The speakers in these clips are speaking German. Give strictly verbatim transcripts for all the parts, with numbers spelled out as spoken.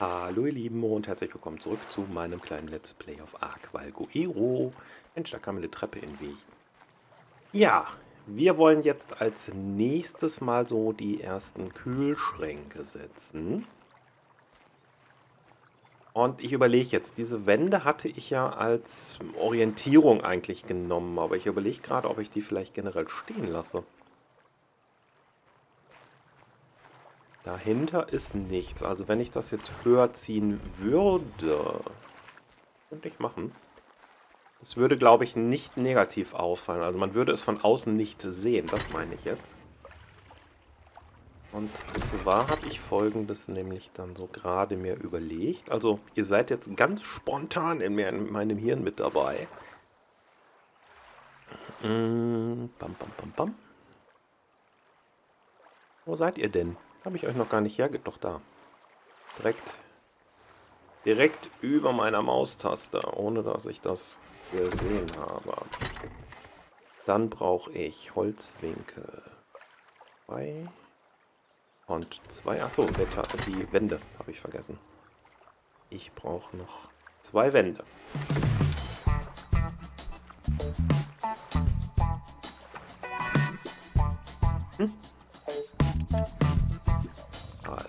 Hallo ihr Lieben und herzlich willkommen zurück zu meinem kleinen Let's Play auf Ark Valguero. Mensch, da kam eine Treppe in den Weg. Ja, wir wollen jetzt als nächstes mal so die ersten Kühlschränke setzen. Und ich überlege jetzt, diese Wände hatte ich ja als Orientierung eigentlich genommen, aber ich überlege gerade, ob ich die vielleicht generell stehen lasse. Dahinter ist nichts, also wenn ich das jetzt höher ziehen würde, könnte ich machen. Es würde, glaube ich, nicht negativ auffallen. Also man würde es von außen nicht sehen. Das meine ich jetzt. Und zwar habe ich Folgendes nämlich dann so gerade mir überlegt. Also ihr seid jetzt ganz spontan in, mir, in meinem Hirn mit dabei. Mm, bam, bam, bam, bam. Wo seid ihr denn? Habe ich euch noch gar nicht herge... Doch, da. Direkt, direkt über meiner Maustaste, ohne dass ich das gesehen habe. Dann brauche ich Holzwinkel. Zwei. Und zwei. Achso, die Wände habe ich vergessen. Ich brauche noch zwei Wände. Hm? Also.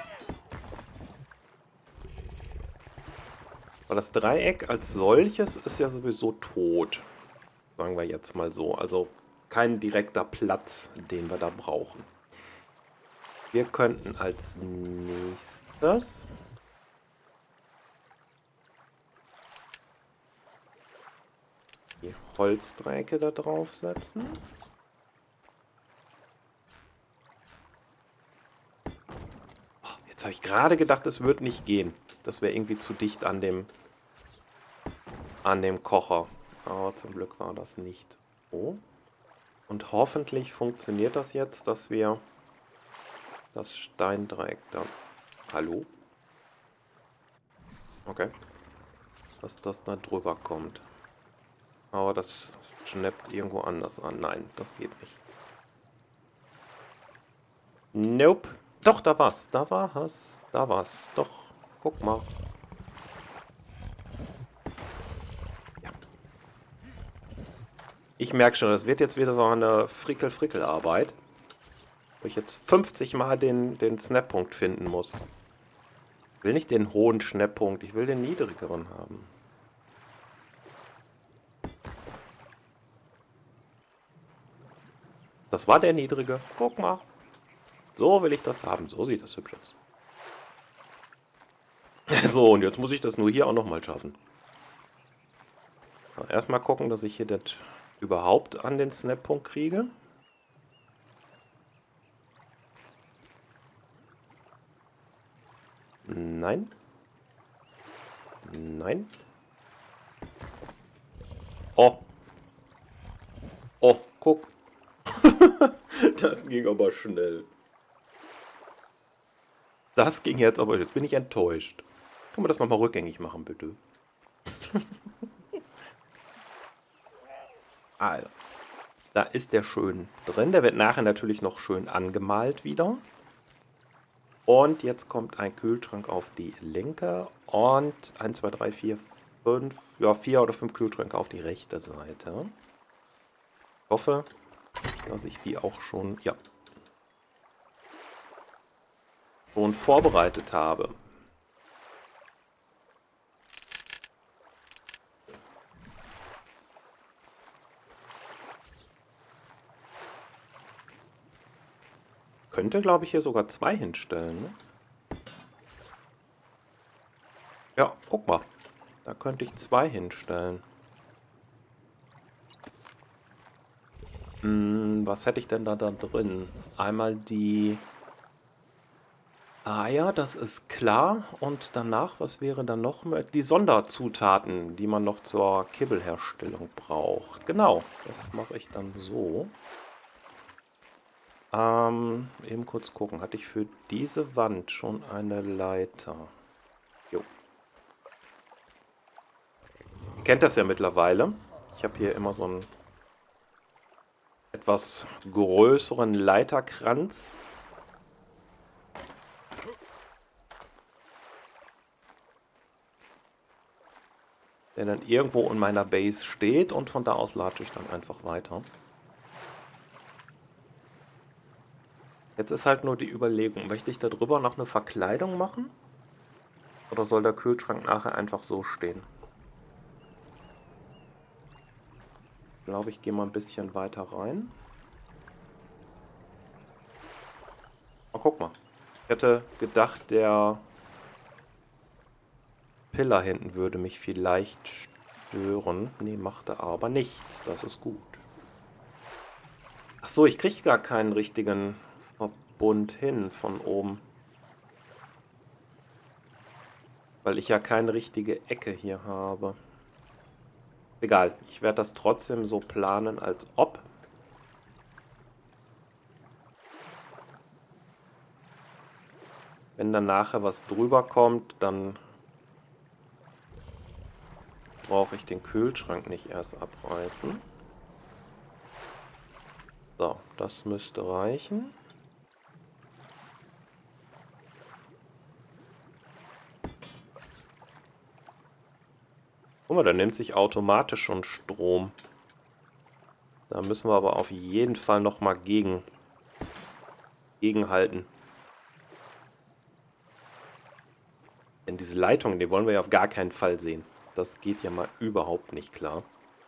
Aber das Dreieck als solches ist ja sowieso tot. Sagen wir jetzt mal so. Also kein direkter Platz, den wir da brauchen. Wir könnten als nächstes die Holzdreiecke da drauf setzen. Oh, jetzt habe ich gerade gedacht, es wird nicht gehen. Das wäre irgendwie zu dicht an dem, an dem Kocher. Aber zum Glück war das nicht so. Und hoffentlich funktioniert das jetzt, dass wir das Steindreieck da... Hallo? Okay. Dass das da drüber kommt. Aber das schnappt irgendwo anders an. Nein, das geht nicht. Nope. Doch, da war's. Da war es. Da war's. Doch. Guck mal. Ja. Ich merke schon, das wird jetzt wieder so eine Frickel-Frickel-Arbeit. Wo ich jetzt fünfzig Mal den, den Snap-Punkt finden muss. Ich will nicht den hohen Snap-Punkt, ich will den niedrigeren haben. Das war der niedrige. Guck mal. So will ich das haben. So sieht das hübsch aus. So, und jetzt muss ich das nur hier auch nochmal schaffen. Erstmal gucken, dass ich hier das überhaupt an den Snap-Punkt kriege. Nein. Nein. Oh. Oh, guck. Das ging aber schnell. Das ging jetzt aber... Jetzt bin ich enttäuscht. Können wir das nochmal rückgängig machen, bitte? Also. Da ist der schön drin. Der wird nachher natürlich noch schön angemalt wieder. Und jetzt kommt ein Kühlschrank auf die linke. Und eins, zwei, drei, vier, fünf... Ja, vier oder fünf Kühlschränke auf die rechte Seite. Ich hoffe, dass ich die auch schon... Ja. schon vorbereitet habe. Könnte, glaube ich, hier sogar zwei hinstellen. Ne? Ja, guck mal. Da könnte ich zwei hinstellen. Hm, was hätte ich denn da, da drin? Einmal die... Ah ja, das ist klar. Und danach, was wäre dann noch? Die Sonderzutaten, die man noch zur Kibbelherstellung braucht. Genau, das mache ich dann so. Ähm, eben kurz gucken. Hatte ich für diese Wand schon eine Leiter? Jo. Ihr kennt das ja mittlerweile. Ich habe hier immer so einen etwas größeren Leiterkranz. der dann irgendwo in meiner Base steht und von da aus latsche ich dann einfach weiter. Jetzt ist halt nur die Überlegung, möchte ich da drüber noch eine Verkleidung machen? Oder soll der Kühlschrank nachher einfach so stehen? Ich glaube, ich gehe mal ein bisschen weiter rein. Oh, guck mal. Ich hätte gedacht, der Pillar hinten würde mich vielleicht stören. Nee, macht er aber nicht. Das ist gut. Ach so, ich kriege gar keinen richtigen Verbund hin von oben. Weil ich ja keine richtige Ecke hier habe. Egal, ich werde das trotzdem so planen, als ob. Wenn dann nachher was drüber kommt, dann brauche ich den Kühlschrank nicht erst abreißen. So, das müsste reichen. Guck mal, der nimmt sich automatisch schon Strom. Da müssen wir aber auf jeden Fall nochmal gegen, gegenhalten. Denn diese Leitungen, die wollen wir ja auf gar keinen Fall sehen. Das geht ja mal überhaupt nicht klar.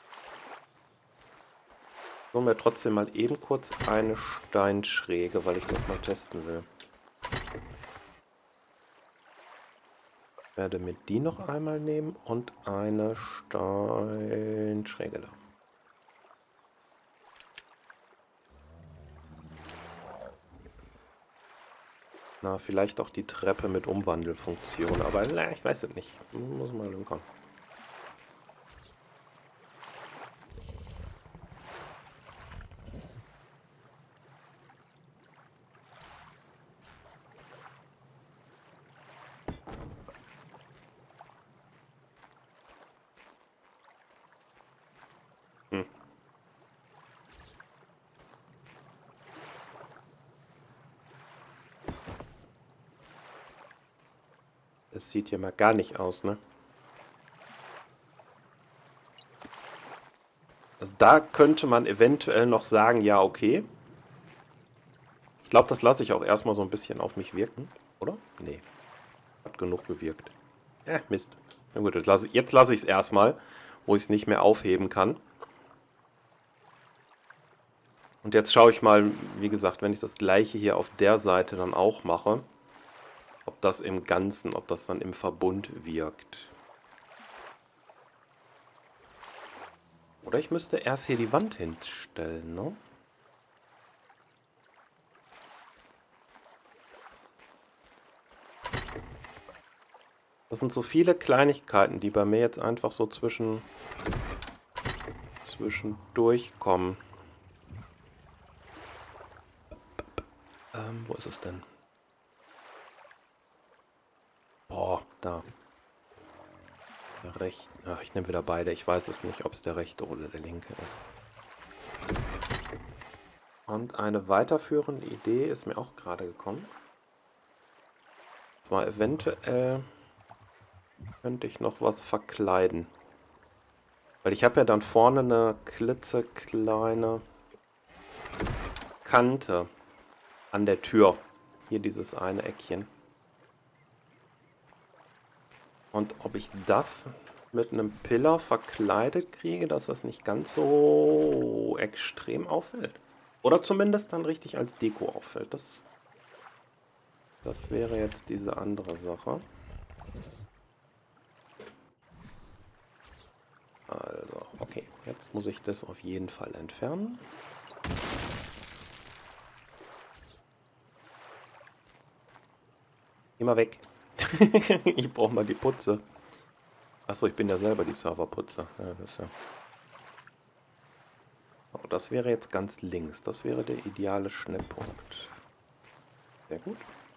Wollen wir trotzdem mal eben kurz eine Steinschräge, weil ich das mal testen will. Ich werde mir die noch einmal nehmen und eine Steinschräge da. Na, vielleicht auch die Treppe mit Umwandelfunktion, aber na, ich weiß es nicht. Muss mal hinkommen. Hm. Das sieht hier mal gar nicht aus, ne? Also da könnte man eventuell noch sagen, ja, okay. Ich glaube, das lasse ich auch erstmal so ein bisschen auf mich wirken, oder? Nee. Hat genug gewirkt. Äh, Mist. Na gut, jetzt lasse ich, jetzt lasse ich es erstmal, wo ich es nicht mehr aufheben kann. Und jetzt schaue ich mal, wie gesagt, wenn ich das gleiche hier auf der Seite dann auch mache, ob das im Ganzen, ob das dann im Verbund wirkt. Oder ich müsste erst hier die Wand hinstellen, ne? Das sind so viele Kleinigkeiten, die bei mir jetzt einfach so zwischen zwischendurch kommen. Ähm, wo ist es denn? Boah, da. Der rechte. Ach, ich nehme wieder beide. Ich weiß es nicht, ob es der rechte oder der linke ist. Und eine weiterführende Idee ist mir auch gerade gekommen. Zwar eventuell könnte ich noch was verkleiden. Weil ich habe ja dann vorne eine klitzekleine Kante an der Tür. Hier dieses eine Eckchen. Und ob ich das mit einem Pillar verkleidet kriege, dass das nicht ganz so extrem auffällt. Oder zumindest dann richtig als Deko auffällt. Das, das wäre jetzt diese andere Sache. Also, okay. Jetzt muss ich das auf jeden Fall entfernen. Geh mal weg. Ich brauche mal die Putze. Achso, ich bin ja selber die Serverputze. Ja, das, ja. Oh, das wäre jetzt ganz links. Das wäre der ideale Schnittpunkt. Sehr gut.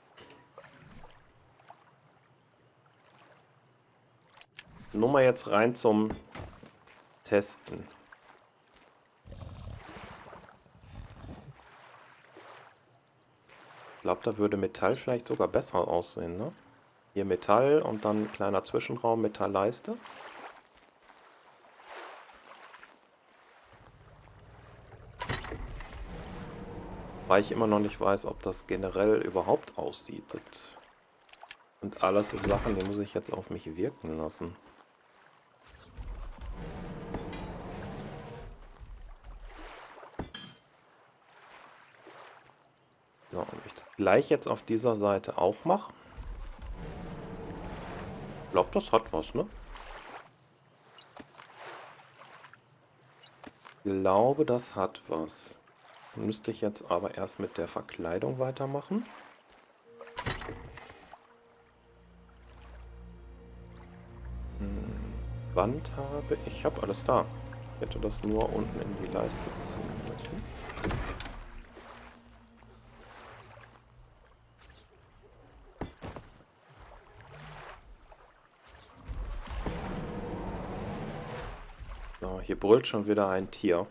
Nummer jetzt rein zum Testen. Ich glaube, da würde Metall vielleicht sogar besser aussehen, ne? Hier Metall und dann ein kleiner Zwischenraum, Metallleiste. Wobei ich immer noch nicht weiß, ob das generell überhaupt aussieht. Das sind alles so Sachen, die muss ich jetzt auf mich wirken lassen. So, und wenn ich das gleich jetzt auf dieser Seite auch mache. Ich glaube, das hat was, ne? Ich glaube, das hat was. Dann müsste ich jetzt aber erst mit der Verkleidung weitermachen. Hm, Wand habe ich. Ich habe alles da. Ich hätte das nur unten in die Leiste ziehen müssen. So, hier brüllt schon wieder ein Tier.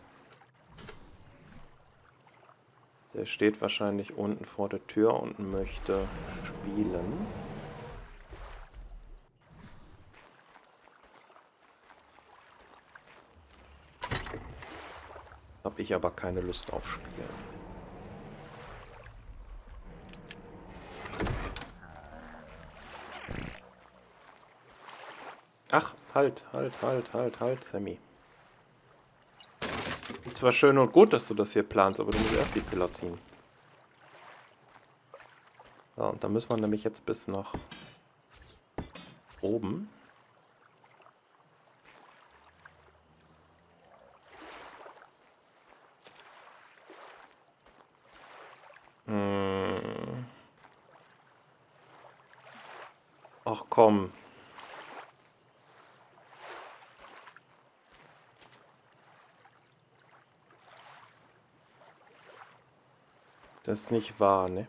Der steht wahrscheinlich unten vor der Tür und möchte spielen. Habe ich aber keine Lust auf Spielen. Ach, halt, halt, halt, halt, halt, Sammy. Ist zwar schön und gut, dass du das hier planst, aber du musst erst die Pillar ziehen. Ja, und da müssen wir nämlich jetzt bis nach oben. Hm. Ach komm. Das ist nicht wahr, ne?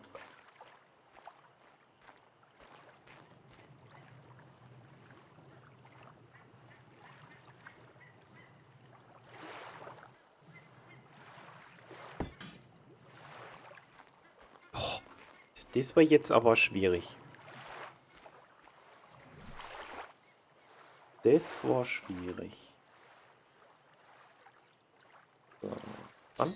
Oh, das war jetzt aber schwierig. Das war schwierig. So, Wand.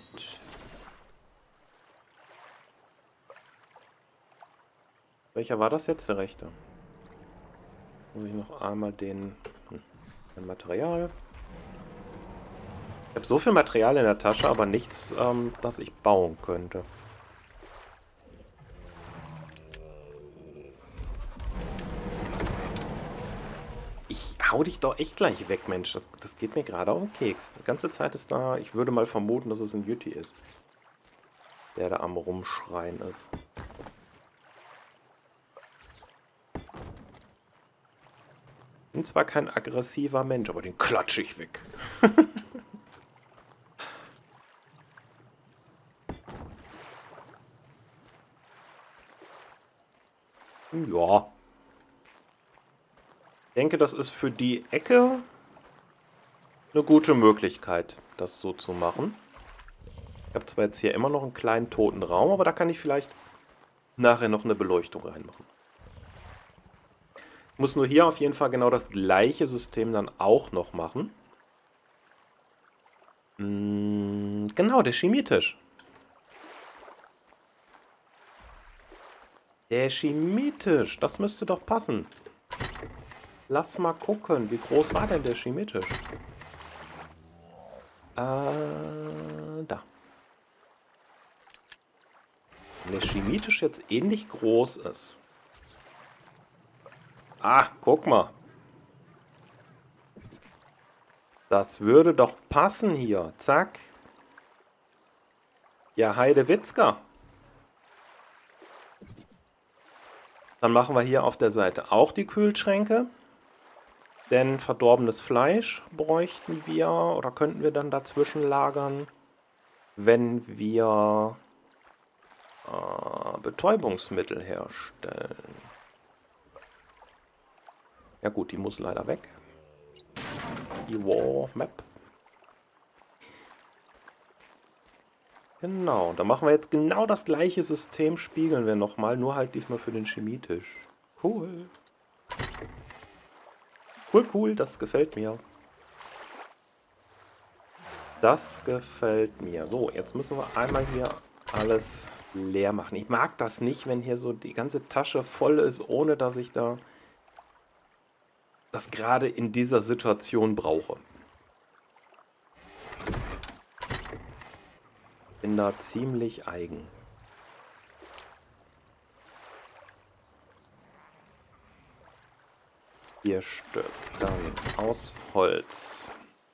Welcher war das jetzt? Der rechte. Muss ich noch einmal den... Hm, ein Material. Ich habe so viel Material in der Tasche, aber nichts, ähm, das ich bauen könnte. Ich hau dich doch echt gleich weg, Mensch. Das, das geht mir gerade auf den Keks. Die ganze Zeit ist da... Ich würde mal vermuten, dass es ein Yeti ist. Der da am Rumschreien ist. Bin zwar kein aggressiver Mensch, aber den klatsche ich weg. Ja. Ich denke, das ist für die Ecke eine gute Möglichkeit, das so zu machen. Ich habe zwar jetzt hier immer noch einen kleinen toten Raum, aber da kann ich vielleicht nachher noch eine Beleuchtung reinmachen. Ich muss nur hier auf jeden Fall genau das gleiche System dann auch noch machen. Hm, genau, der Chemietisch. Der Chemietisch, das müsste doch passen. Lass mal gucken, wie groß war denn der Chemietisch? Äh, da. Wenn der Chemietisch jetzt ähnlich groß ist. Ah, guck mal. Das würde doch passen hier. Zack. Ja, Heidewitzka. Dann machen wir hier auf der Seite auch die Kühlschränke. Denn verdorbenes Fleisch bräuchten wir oder könnten wir dann dazwischen lagern, wenn wir äh, Betäubungsmittel herstellen. Ja gut, die muss leider weg. Die War Map. Genau, da machen wir jetzt genau das gleiche System, spiegeln wir nochmal, nur halt diesmal für den Chemietisch. Cool. Cool, cool, das gefällt mir. Das gefällt mir. So, jetzt müssen wir einmal hier alles leer machen. Ich mag das nicht, wenn hier so die ganze Tasche voll ist, ohne dass ich da das gerade in dieser Situation brauche. Bin da ziemlich eigen. Vier Stück. Dann aus Holz.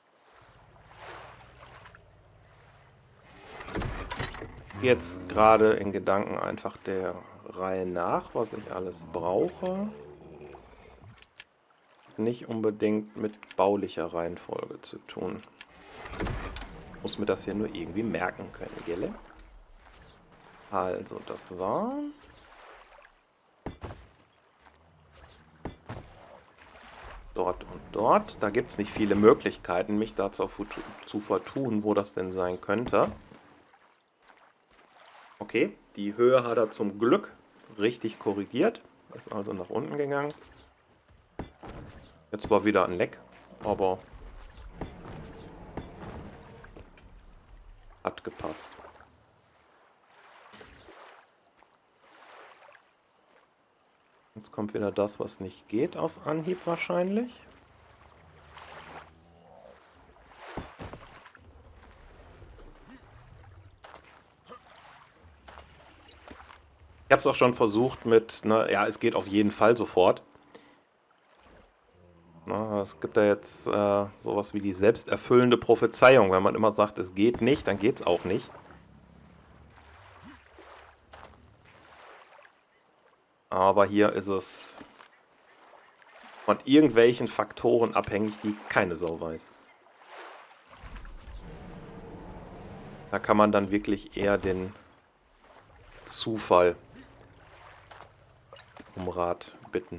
Jetzt gerade in Gedanken einfach der Reihe nach, was ich alles brauche. Nicht unbedingt mit baulicher Reihenfolge zu tun. Muss mir das hier nur irgendwie merken können, gell? Also, das war... dort und dort. Da gibt es nicht viele Möglichkeiten, mich dazu zu vertun, wo das denn sein könnte. Okay, die Höhe hat er zum Glück richtig korrigiert. Ist also nach unten gegangen. Jetzt war wieder ein Leck, aber hat gepasst. Jetzt kommt wieder das, was nicht geht, auf Anhieb wahrscheinlich. Ich habe es auch schon versucht mit, ne, ja, es geht auf jeden Fall sofort. Na, es gibt ja jetzt äh, sowas wie die selbsterfüllende Prophezeiung. Wenn man immer sagt, es geht nicht, dann geht es auch nicht. Aber hier ist es von irgendwelchen Faktoren abhängig, die keine Sau weiß. Da kann man dann wirklich eher den Zufall um Rat bitten.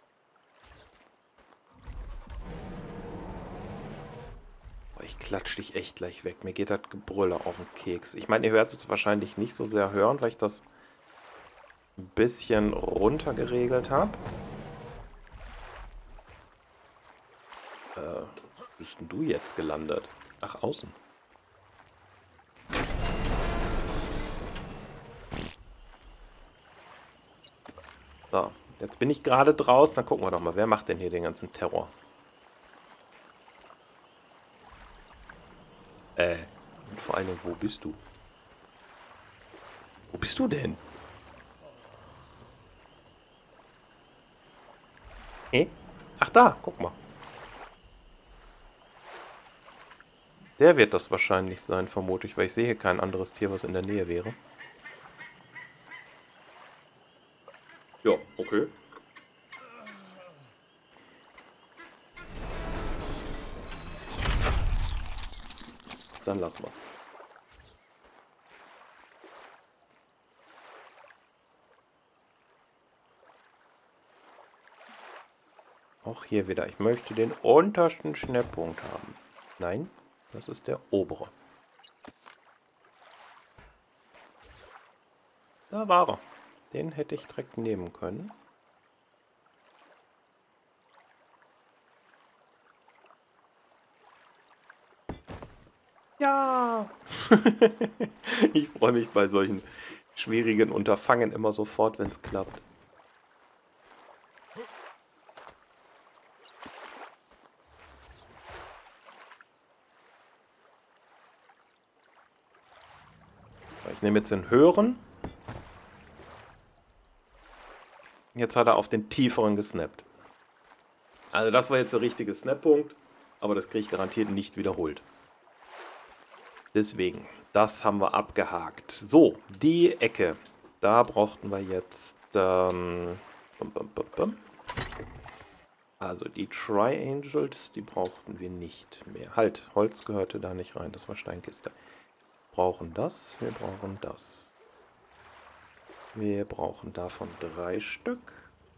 Boah, ich klatsch dich echt gleich weg. Mir geht das Gebrülle auf den Keks. Ich meine, ihr werdet es wahrscheinlich nicht so sehr hören, weil ich das ein bisschen runter geregelt habe. Äh, wo bist denn du jetzt gelandet? Ach, außen. So, jetzt bin ich gerade draußen. Dann gucken wir doch mal, wer macht denn hier den ganzen Terror? Äh, und vor allem, wo bist du? Wo bist du denn? Hä? Ach da, guck mal. Der wird das wahrscheinlich sein, vermute ich, weil ich sehe hier kein anderes Tier, was in der Nähe wäre. Ja, okay. Dann lassen wir's. Auch hier wieder. Ich möchte den untersten Schnittpunkt haben. Nein, das ist der obere. Da war er. Den hätte ich direkt nehmen können. Ja! Ich freue mich bei solchen schwierigen Unterfangen immer sofort, wenn es klappt. Ich nehme jetzt den höheren. Jetzt hat er auf den tieferen gesnappt. Also das war jetzt der richtige Snap-Punkt, aber das kriege ich garantiert nicht wiederholt. Deswegen, das haben wir abgehakt. So, die Ecke. Da brauchten wir jetzt... Ähm, bum, bum, bum, bum. Also die Triangles, die brauchten wir nicht mehr. Halt, Holz gehörte da nicht rein, das war Steinkiste. Wir brauchen das, wir brauchen das. Wir brauchen davon drei Stück.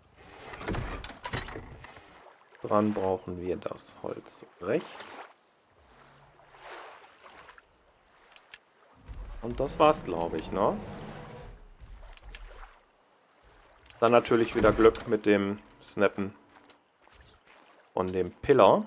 Dran brauchen wir das Holz rechts. Und das war's, glaube ich, ne? Dann natürlich wieder Glück mit dem Snappen von dem Pillar.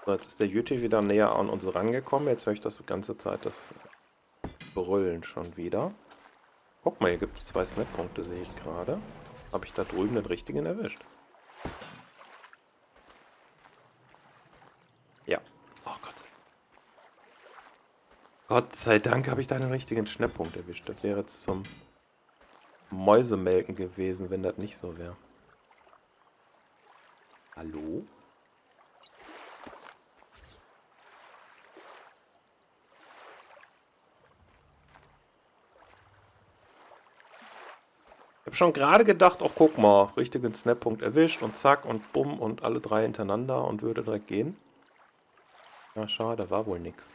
So, jetzt ist der Yeti wieder näher an uns rangekommen. Jetzt höre ich das die ganze Zeit, das Brüllen schon wieder. Guck mal, hier gibt es zwei Snap-Punkte, sehe ich gerade. Habe ich da drüben den richtigen erwischt? Ja. Oh Gott. Gott sei Dank habe ich da den richtigen Schnapppunkt erwischt. Das wäre jetzt zum Mäusemelken gewesen, wenn das nicht so wäre. Hallo? Ich habe schon gerade gedacht, ach guck mal, richtigen Snap-Punkt erwischt und zack und bumm und alle drei hintereinander und würde direkt gehen. Ja, schade, war wohl nix.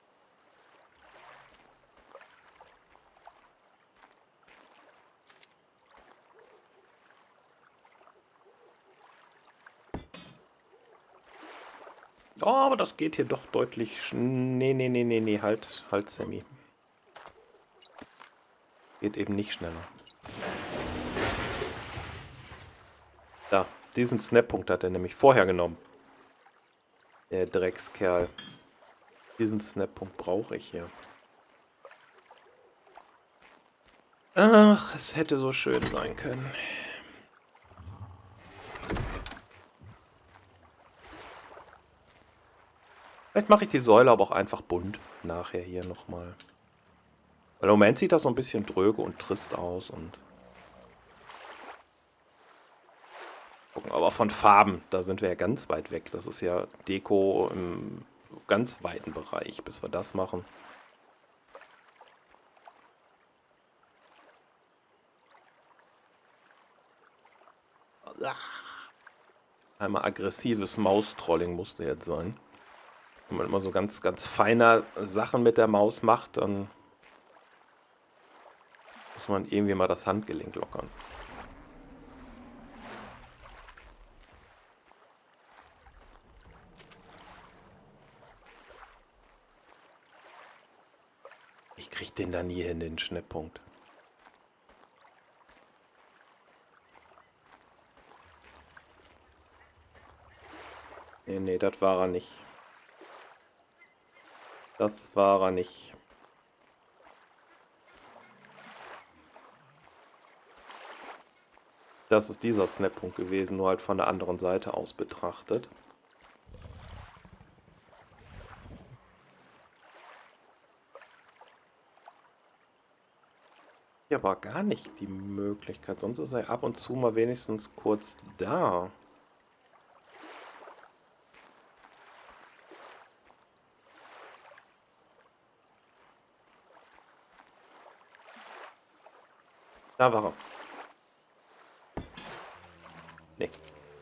Oh, aber das geht hier doch deutlich sch... Nee, nee, nee, nee, nee, halt, halt, Sammy. Geht eben nicht schneller. Da, diesen Snap-Punkt hat er nämlich vorher genommen. Der Dreckskerl. Diesen Snap-Punkt brauche ich hier. Ach, es hätte so schön sein können. Vielleicht mache ich die Säule aber auch einfach bunt. Nachher hier nochmal. Weil im Moment sieht das so ein bisschen dröge und trist aus. Und gucken, aber von Farben, da sind wir ja ganz weit weg. Das ist ja Deko im ganz weiten Bereich, bis wir das machen. Einmal aggressives Maustrolling musste jetzt sein. Wenn man immer so ganz, ganz feine Sachen mit der Maus macht, dann muss man irgendwie mal das Handgelenk lockern. Ich krieg den da nie hin, den Schnittpunkt. Nee, nee, das war er nicht. Das war er nicht. Das ist dieser Snap-Punkt gewesen, nur halt von der anderen Seite aus betrachtet. Ja, aber gar nicht die Möglichkeit. Sonst ist er ab und zu mal wenigstens kurz da. Da war er. Nee.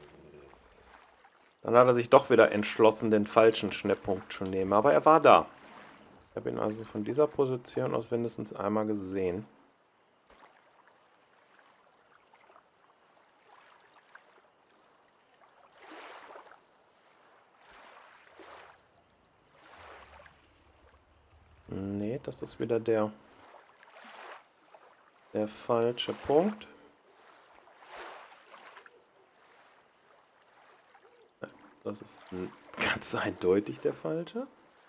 Dann hat er sich doch wieder entschlossen, den falschen Schnittpunkt zu nehmen. Aber er war da. Ich habe ihn also von dieser Position aus mindestens einmal gesehen. Nee, das ist wieder der, der falsche Punkt. Das ist ganz eindeutig der falsche.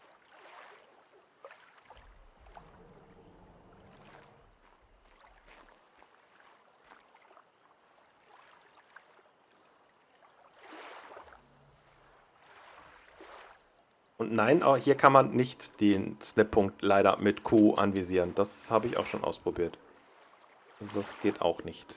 Und nein, auch hier kann man nicht den Snap-Punkt leider mit Q anvisieren. Das habe ich auch schon ausprobiert. Das geht auch nicht.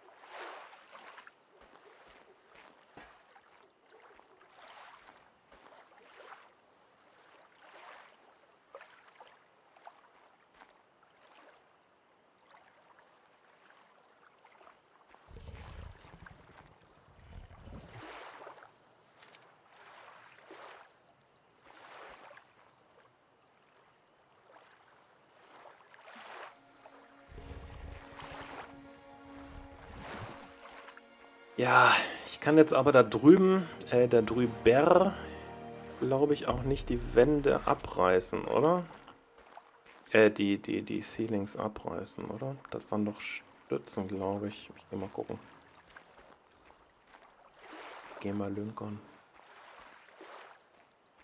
Ja, ich kann jetzt aber da drüben, äh, da drüber, glaube ich, auch nicht die Wände abreißen, oder? Äh, die, die, die Ceilings abreißen, oder? Das waren doch Stützen, glaube ich. Ich geh mal gucken. Geh mal lünkern.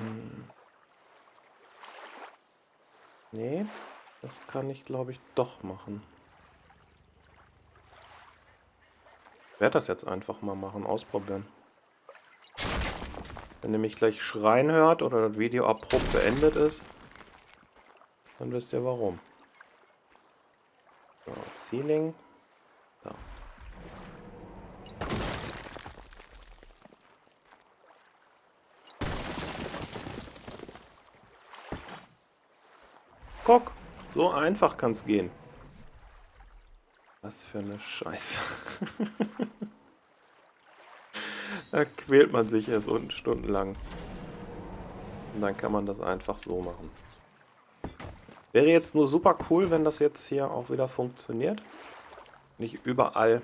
Hm. Nee, das kann ich, glaube ich, doch machen. Ich werde das jetzt einfach mal machen, ausprobieren. Wenn ihr mich gleich schreien hört oder das Video abrupt beendet ist, dann wisst ihr warum. So, Ceiling. Da. Guck, so einfach kann es gehen. Was für eine Scheiße. Da quält man sich erst unten stundenlang. Und dann kann man das einfach so machen. Wäre jetzt nur super cool, wenn das jetzt hier auch wieder funktioniert. Nicht überall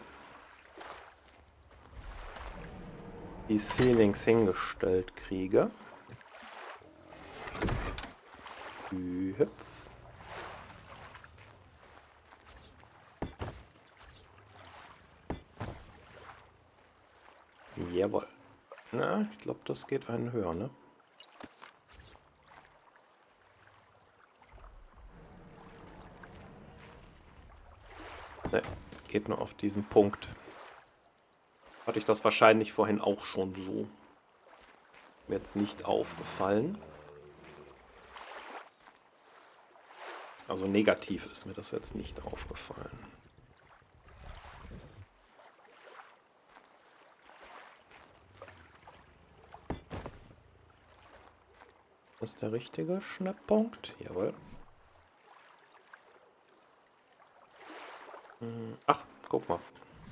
die Ceilings hingestellt kriege. Hüpf. Jawohl. Na, ich glaube, das geht einen höher, ne? Ne, geht nur auf diesen Punkt. Hatte ich das wahrscheinlich vorhin auch schon so. Mir jetzt nicht aufgefallen. Also negativ ist mir das jetzt nicht aufgefallen. Das ist der richtige Schnittpunkt. Jawohl. Ach, guck mal.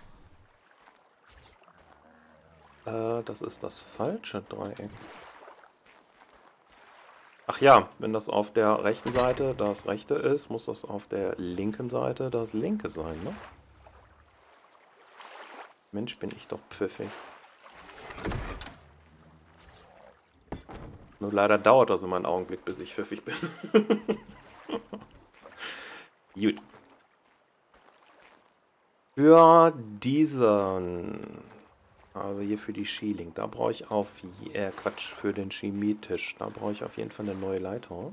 Äh, das ist das falsche Dreieck. Ach ja, wenn das auf der rechten Seite das rechte ist, muss das auf der linken Seite das linke sein, ne? Mensch, bin ich doch pfiffig. Nur leider dauert das immer einen Augenblick, bis ich pfiffig bin. Gut. Für diesen, also hier für die Skilink, da brauche ich auf, äh, Quatsch, für den Chemietisch, da brauche ich auf jeden Fall eine neue Leiter.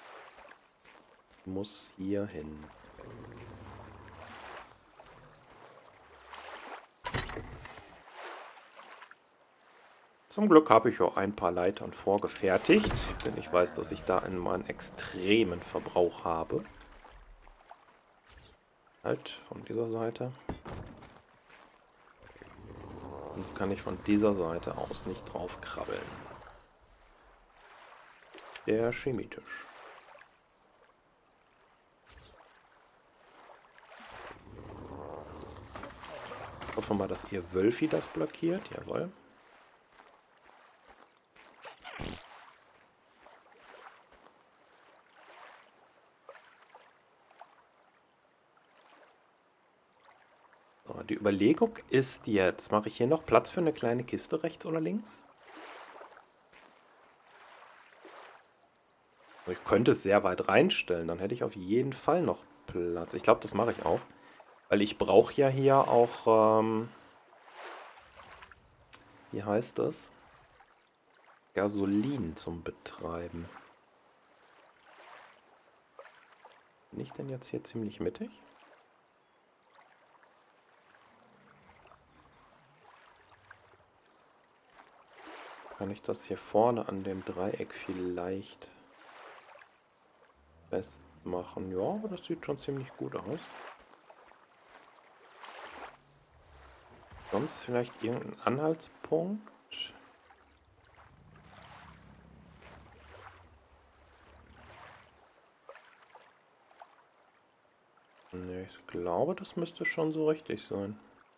Muss hier hin. Zum Glück habe ich auch ein paar Leitern vorgefertigt, denn ich weiß, dass ich da immer einen extremen Verbrauch habe. Halt, von dieser Seite. Sonst kann ich von dieser Seite aus nicht drauf krabbeln. Der Chemietisch. Ich hoffe mal, dass ihr Wölfi das blockiert. Jawohl. So, die Überlegung ist jetzt, mache ich hier noch Platz für eine kleine Kiste rechts oder links? Ich könnte es sehr weit reinstellen, dann hätte ich auf jeden Fall noch Platz. Ich glaube, das mache ich auch. Weil ich brauche ja hier auch, ähm, wie heißt das? Gasolin zum Betreiben. Bin ich denn jetzt hier ziemlich mittig? Kann ich das hier vorne an dem Dreieck vielleicht festmachen? Ja, aber das sieht schon ziemlich gut aus. Sonst vielleicht irgendein Anhaltspunkt? Ne, ich glaube, das müsste schon so richtig sein.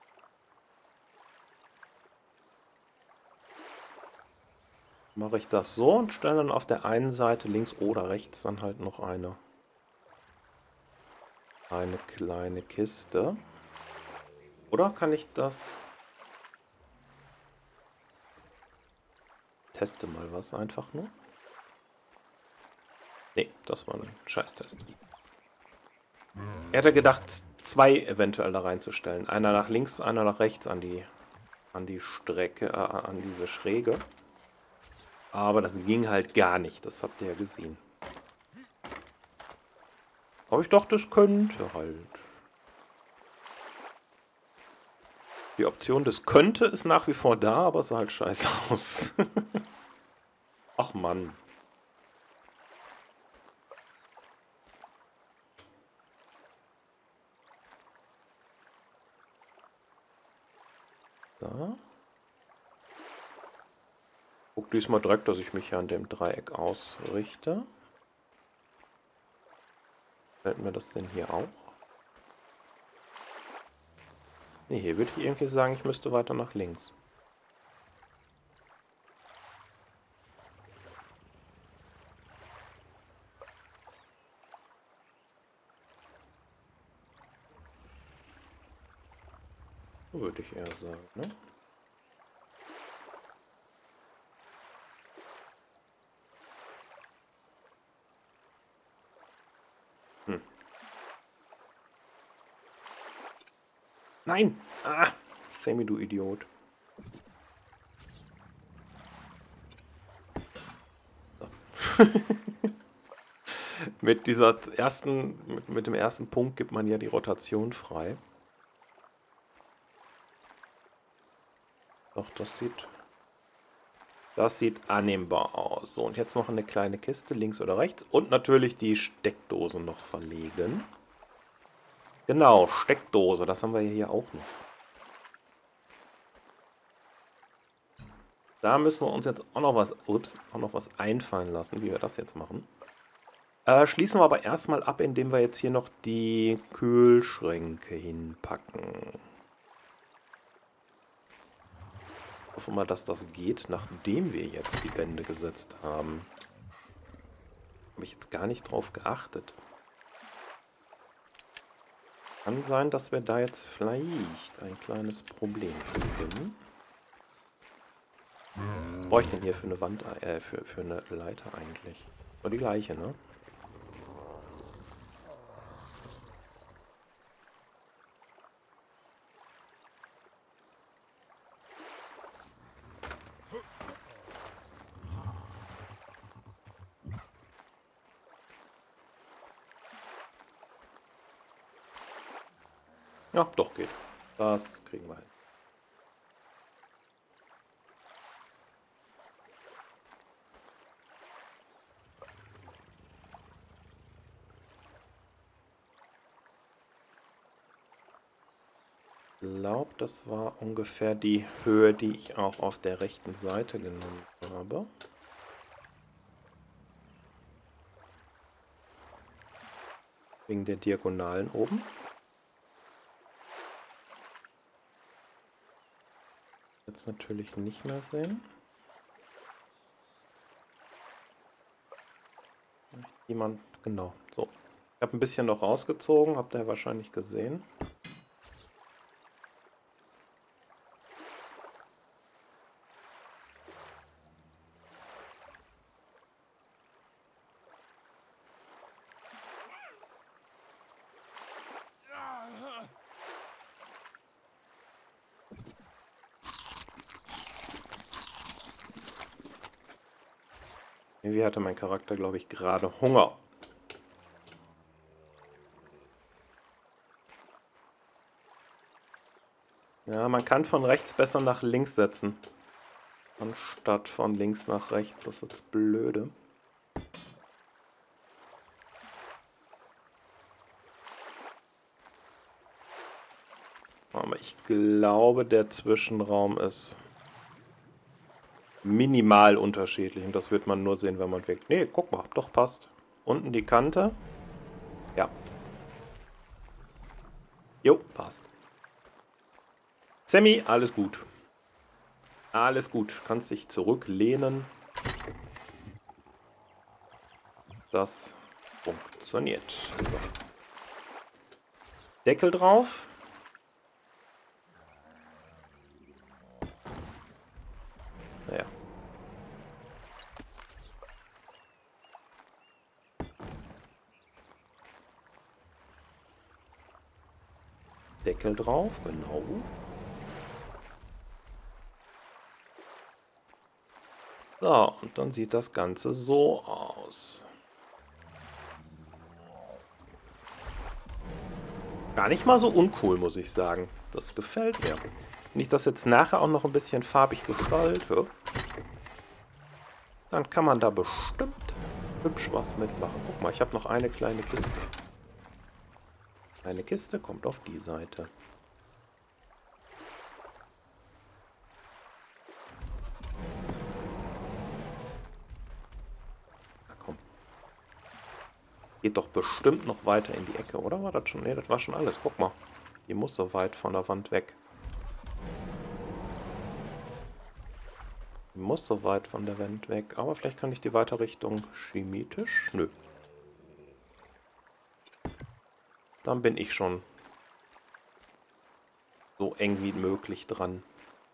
Mache ich das so und stelle dann auf der einen Seite links oder rechts dann halt noch eine, eine kleine Kiste. Oder kann ich das... Teste mal was einfach nur. Nee, das war ein Scheißtest. Er hätte gedacht, zwei eventuell da reinzustellen. Einer nach links, einer nach rechts an die, an die Strecke, äh, an diese Schräge. Aber das ging halt gar nicht. Das habt ihr ja gesehen. Aber ich dachte, es könnte halt. Die Option des könnte ist nach wie vor da, aber es sah halt scheiße aus. Ach Mann. Da. Guck diesmal direkt, dass ich mich hier an dem Dreieck ausrichte. Fällt mir das denn hier auch? Ne, hier würde ich irgendwie sagen, ich müsste weiter nach links. So würde ich eher sagen, ne? Hm. Nein! Ah! Sammy, du Idiot. So. Mit dieser ersten, mit, mit dem ersten Punkt gibt man ja die Rotation frei. Doch, das sieht, das sieht annehmbar aus. So, und jetzt noch eine kleine Kiste, links oder rechts. Und natürlich die Steckdose noch verlegen. Genau, Steckdose, das haben wir hier auch noch. Da müssen wir uns jetzt auch noch was, ups, auch noch was einfallen lassen, wie wir das jetzt machen. Äh, schließen wir aber erstmal ab, indem wir jetzt hier noch die Kühlschränke hinpacken. Hoffen wir, dass das geht, nachdem wir jetzt die Wände gesetzt haben. Habe ich jetzt gar nicht drauf geachtet. Kann sein, dass wir da jetzt vielleicht ein kleines Problem kriegen. Was brauche ich denn hier für eine Wand, äh, für, für eine Leiter eigentlich? Nur die gleiche, ne? Ja, doch geht. Das kriegen wir hin. Ich glaube, das war ungefähr die Höhe, die ich auch auf der rechten Seite genommen habe. Wegen der Diagonalen oben. Jetzt natürlich nicht mehr sehen. Jemand, genau, so. Ich habe ein bisschen noch rausgezogen, habt ihr wahrscheinlich gesehen. Irgendwie hatte mein Charakter, glaube ich, gerade Hunger. Ja, man kann von rechts besser nach links setzen. Anstatt von links nach rechts. Das ist jetzt blöde. Aber ich glaube, der Zwischenraum ist minimal unterschiedlich. Und das wird man nur sehen, wenn man weg... Nee, guck mal, doch passt. Unten die Kante. Ja. Jo, passt. Sammy, alles gut. Alles gut. Kannst dich zurücklehnen. Das funktioniert. So. Deckel drauf. Naja. Deckel drauf, genau. So, und dann sieht das Ganze so aus. Gar nicht mal so uncool, muss ich sagen. Das gefällt mir. Wenn ich das jetzt nachher auch noch ein bisschen farbig gestalte, dann kann man da bestimmt hübsch was mitmachen. Guck mal, ich habe noch eine kleine Kiste. Eine Kiste kommt auf die Seite. Na komm. Geht doch bestimmt noch weiter in die Ecke, oder? War das schon? Ne, das war schon alles. Guck mal. Die muss so weit von der Wand weg. Die muss so weit von der Wand weg. Aber vielleicht kann ich die weiter Richtung Chemietisch. Nö. Dann bin ich schon so eng wie möglich dran.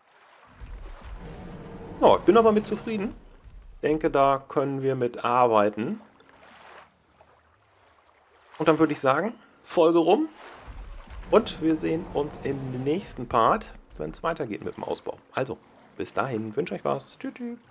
Ja, ich bin aber mit zufrieden. Ich denke, da können wir mit arbeiten. Und dann würde ich sagen, Folge rum. Und wir sehen uns im nächsten Part, wenn es weitergeht mit dem Ausbau. Also, bis dahin, wünsche euch was. Tschüss. Tschüss.